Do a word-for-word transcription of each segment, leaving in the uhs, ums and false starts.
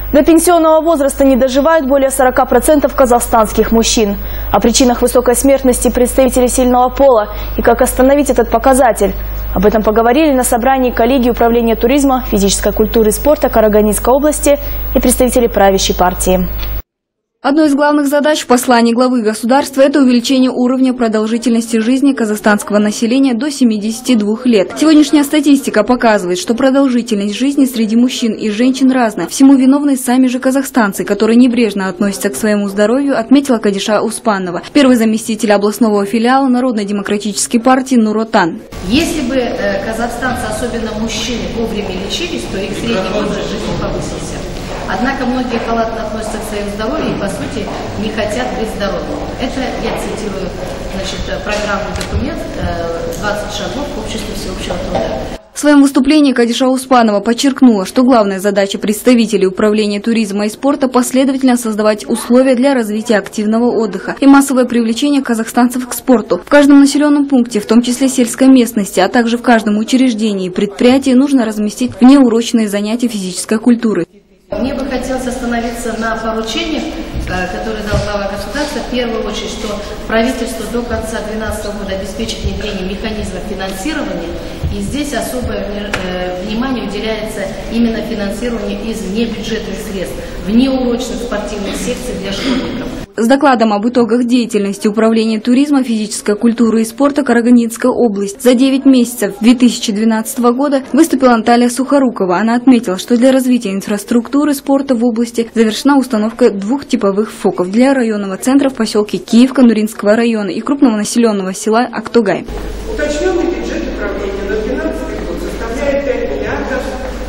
До пенсионного возраста не доживают более сорока процентов казахстанских мужчин. О причинах высокой смертности представителей сильного пола и как остановить этот показатель. Об этом поговорили на собрании коллегии управления туризма, физической культуры и спорта Карагандинской области и представители правящей партии. Одной из главных задач в послании главы государства – это увеличение уровня продолжительности жизни казахстанского населения до семидесяти двух лет. Сегодняшняя статистика показывает, что продолжительность жизни среди мужчин и женщин разная. Всему виновны сами же казахстанцы, которые небрежно относятся к своему здоровью, отметила Кадиша Успанова, первый заместитель областного филиала Народно-демократической партии Нур Отан. Если бы э, казахстанцы, особенно мужчины, вовремя лечились, то их средний возраст жизни повысился. Однако многие халатно относятся к своему здоровью и, по сути, не хотят быть здоровыми. Это я цитирую, значит, программный документ «двадцать шагов к обществу всеобщего труда». В своем выступлении Кадиша Успанова подчеркнула, что главная задача представителей управления туризма и спорта – последовательно создавать условия для развития активного отдыха и массовое привлечение казахстанцев к спорту. В каждом населенном пункте, в том числе сельской местности, а также в каждом учреждении и предприятии нужно разместить внеурочные занятия физической культуры. Мне бы хотелось остановиться на поручениях, которые дал глава государства. В первую очередь, что правительство до конца две тысячи двенадцатого года обеспечит внедрение механизма финансирования. И здесь особое внимание уделяется именно финансированию из внебюджетных средств, внеурочных спортивных секций для школьников. С докладом об итогах деятельности Управления туризма, физической культуры и спорта Карагандинской области за девять месяцев две тысячи двенадцатого года выступила Анталия Сухорукова. Она отметила, что для развития инфраструктуры спорта в области завершена установка двух типовых фоков для районного центра в поселке Киевка Нуринского района и крупного населенного села Актогай. Уточненный бюджет управления на две тысячи двенадцатый год составляет пять миллиардов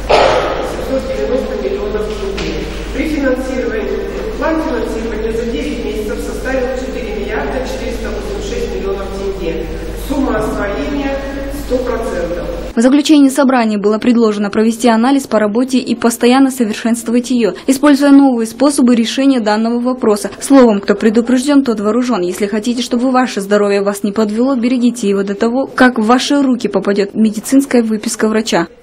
семьсот девяносто миллионов рублей. При финансировании, план финансирования за девять месяцев составил четыре миллиарда четыреста восемьдесят шесть миллионов тенге. Сумма освоения сто процентов. В заключении собрания было предложено провести анализ по работе и постоянно совершенствовать ее, используя новые способы решения данного вопроса. Словом, кто предупрежден, тот вооружен. Если хотите, чтобы ваше здоровье вас не подвело, берегите его до того, как в ваши руки попадет медицинская выписка врача.